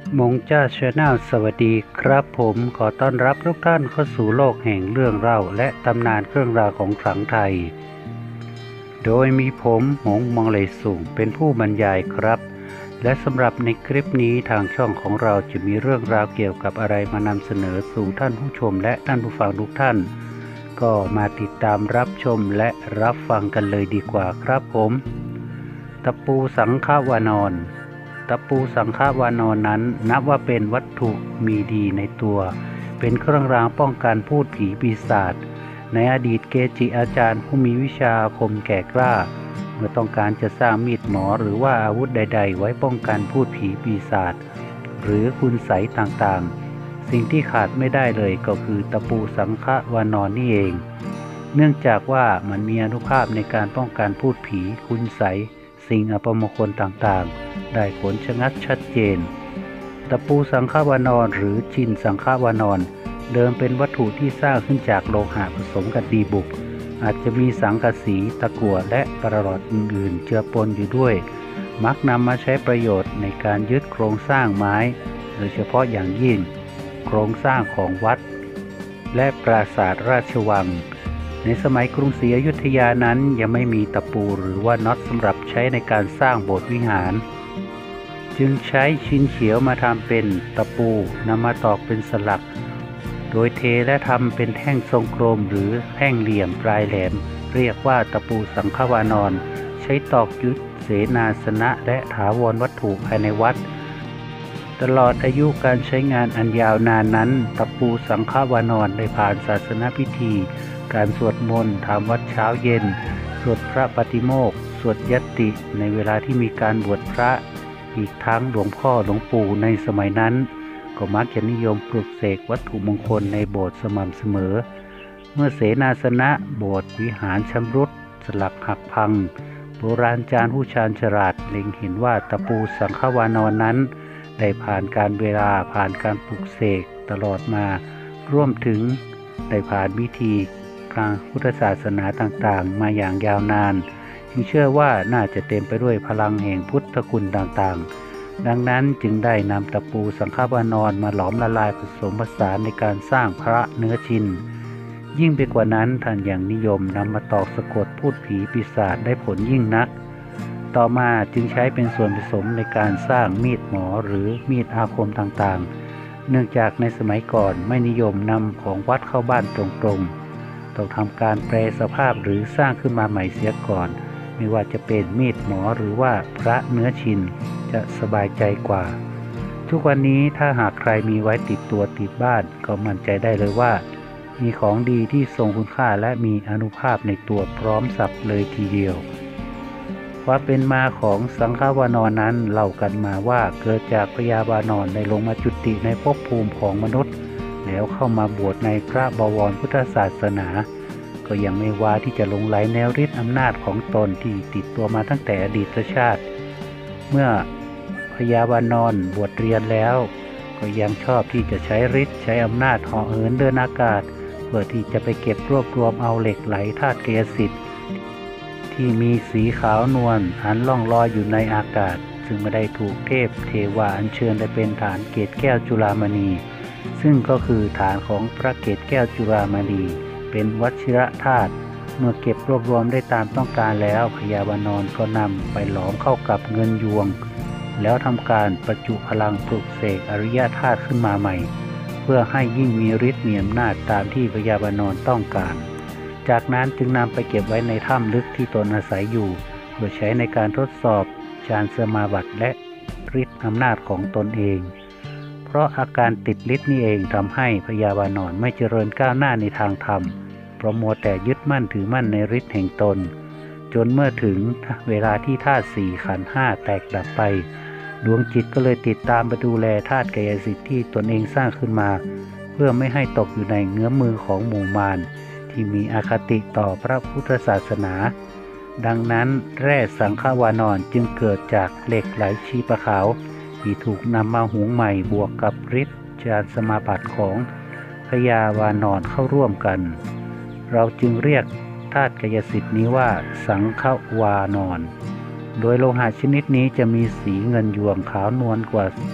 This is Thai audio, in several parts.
มงจ้าชาแนลสวัสดีครับผมขอต้อนรับทุกท่านเข้าสู่โลกแห่งเรื่องเล่าและตำนานเครื่องราวของขลังไทยโดยมีผมหงมองเลยสูงเป็นผู้บรรยายครับและสำหรับในคลิปนี้ทางช่องของเราจะมีเรื่องราวเกี่ยวกับอะไรมานำเสนอสู่ท่านผู้ชมและท่านผู้ฟังทุกท่านก็มาติดตามรับชมและรับฟังกันเลยดีกว่าครับผมตะปูสังฆวานรตะปูสังฆวานรนั้นนับว่าเป็นวัตถุมีดีในตัวเป็นเครื่องรางป้องกันพูดผีปีศาจในอดีตเกจิอาจารย์ผู้มีวิชาอาคมแก่กล้าเมื่อต้องการจะสร้างมีดหมอหรือว่าอาวุธใดๆไว้ป้องกันพูดผีปีศาจหรือคุณไสยต่างๆสิ่งที่ขาดไม่ได้เลยก็คือตะปูสังฆวานรนี่เองเนื่องจากว่ามันมีอานุภาพในการป้องกันพูดผีคุณไสยสิ่งอัปมงคลต่างๆได้ผลชะงักชัดเจนตะปูสังฆวานรหรือชินสังฆวานรเดิมเป็นวัตถุที่สร้างขึ้นจากโลหะผสมกับดีบุกอาจจะมีสังกะสีตะกั่วและประหลอดอื่นๆเจือปนอยู่ด้วยมักนำมาใช้ประโยชน์ในการยึดโครงสร้างไม้โดยเฉพาะอย่างยิ่งโครงสร้างของวัดและปราสาทราชวังในสมัยกรุงศรีอยุธยานั้นยังไม่มีตะปูหรือว่าน็อตสำหรับใช้ในการสร้างโบสถ์วิหารจึงใช้ชิ้นเขียวมาทำเป็นตะปูนำมาตอกเป็นสลักโดยเทและทำเป็นแท่งทรงกลมหรือแท่งเหลี่ยมปลายแหลมเรียกว่าตะปูสังฆวานรใช้ตอกยึดเสนาสนะและถาวรวัตถุภายในวัดตลอดอายุการใช้งานอันยาวนานนั้นตะปูสังฆวานรได้ผ่านศาสนพิธีการสวดมนต์ทำวัดเช้าเย็นสวดพระปฏิโมกข์สวดยัตติในเวลาที่มีการบวชพระอีกทั้งหลวงพ่อหลวงปู่ในสมัยนั้นก็มักจะนิยมปลุกเสกวัตถุมงคลในโบสถ์สม่ำเสมอเมื่อเสนาสนะโบสถ์วิหารชำรุดสลักหักพังโบราณจารย์ผู้ชาญฉลาดเล็งเห็นว่าตะปูสังฆวานรนั้นได้ผ่านการเวลาผ่านการปลุกเสกตลอดมาร่วมถึงได้ผ่านวิธีทางพุทธศาสนาต่างๆมาอย่างยาวนานจึงเชื่อว่าน่าจะเต็มไปด้วยพลังแห่งพุทธคุณต่างๆดังนั้นจึงได้นำตะปูสังฆวานรมาหลอมละลายผสมผสานในการสร้างพระเนื้อชินยิ่งไปกว่านั้นท่านยังนิยมนำมาตอกสะกดพูดผีปีศาจได้ผลยิ่งนักต่อมาจึงใช้เป็นส่วนผสมในการสร้างมีดหมอหรือมีดอาคมต่างๆเนื่องจากในสมัยก่อนไม่นิยมนำของวัดเข้าบ้านตรงๆต้องทำการแปลสภาพหรือสร้างขึ้นมาใหม่เสียก่อนไม่ว่าจะเป็นมีดหมอหรือว่าพระเนื้อชินจะสบายใจกว่าทุกวันนี้ถ้าหากใครมีไว้ติดตัวติดบ้านก็มั่นใจได้เลยว่ามีของดีที่ทรงคุณค่าและมีอานุภาพในตัวพร้อมสับเลยทีเดียวความเป็นมาของสังฆวานรนั้นเล่ากันมาว่าเกิดจากพญาวานรได้ลงมาจุติในภพภูมิของมนุษย์แล้วเข้ามาบวชในพระบวรพุทธศาสนาก็ยังไม่วายที่จะหลงไหลแนวฤทธิ์อำนาจของตนที่ติดตัวมาตั้งแต่อดีตชาติเมื่อพญาวานรบวชเรียนแล้วก็ยังชอบที่จะใช้ฤทธิ์ใช้อำนาจเหาะเหินเดินอากาศเพื่อที่จะไปเก็บรวบรวมเอาเหล็กไหลธาตุกายสิทธิ์ที่มีสีขาวนวลหันล่องลอยอยู่ในอากาศซึ่งไม่ได้ถูกเทพเทวาอัญเชิญไปเป็นฐานเกศแก้วจุฬามณีซึ่งก็คือฐานของพระเกศแก้วจุฬามณีเป็นวชิรธาตุเมื่อเก็บรวบรวมได้ตามต้องการแล้วพญาวานรก็นำไปหลอมเข้ากับเงินยวงแล้วทำการประจุพลังปลุกเสกอริยธาตุขึ้นมาใหม่เพื่อให้ยิ่งมีฤทธิ์มีอำนาจตามที่พญาวานรต้องการจากนั้นจึงนำไปเก็บไว้ในถ้ำลึกที่ตนอาศัยอยู่เพื่อใช้ในการทดสอบฌานสมาบัติและฤทธิ์อำนาจของตนเองเพราะอาการติดฤทธิ์นี่เองทำให้พญาวานรไม่เจริญก้าวหน้าในทางธรรมเพราะมัวแต่ยึดมั่นถือมั่นในฤทธิ์แห่งตนจนเมื่อถึงเวลาที่ธาตุสี่ขันธ์ห้าแตกดับไปดวงจิตก็เลยติดตามไปดูแลธาตุกายสิทธิ์ที่ตนเองสร้างขึ้นมาเพื่อไม่ให้ตกอยู่ในเงื้อมมือของหมู่มารที่มีอคติต่อพระพุทธศาสนาดังนั้นแร่สังฆวานรจึงเกิดจากเหล็กไหลชีปะขาวที่ถูกนำมาหุงใหม่บวกกับฤทธิ์ฌานสมาบัติของพญาวานรเข้าร่วมกันเราจึงเรียกธาตุกายสิทธิ์นี้ว่าสังฆวานรโดยโลหะชนิดนี้จะมีสีเงินยวงขาวนวลกว่า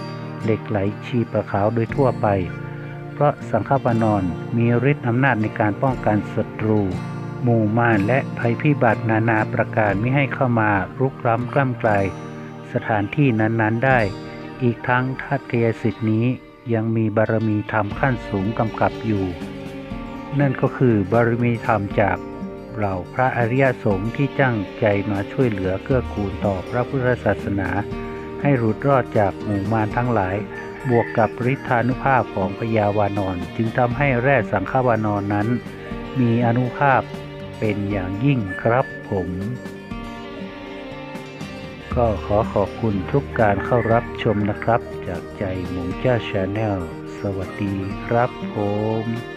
เหล็กไหลชีปะขาวโดยทั่วไปเพราะสังฆวานรมีฤทธิ์อำนาจในการป้องกันศัตรูหมู่มารและภัยพิบัตินานาประการไม่ให้เข้ามารุกล้ำกล้ำกลายสถานที่นั้นๆได้อีกทั้งธาตุกายสิทธินี้ยังมีบารมีธรรมขั้นสูงกำกับอยู่นั่นก็คือบารมีธรรมจากเหล่าพระอริยสงฆ์ที่ตั้งใจมาช่วยเหลือเกื้อกูลต่อพระพุทธศาสนาให้หลุดรอดจากหมู่มารทั้งหลายบวกกับฤทธานุภาพของพญาวานรจึงทำให้แร่สังฆวานรนั้นมีอานุภาพเป็นอย่างยิ่งครับผมก็ขอขอบคุณทุกการเข้ารับชมนะครับจากใจหมูเจ้าชาแนลสวัสดีครับผม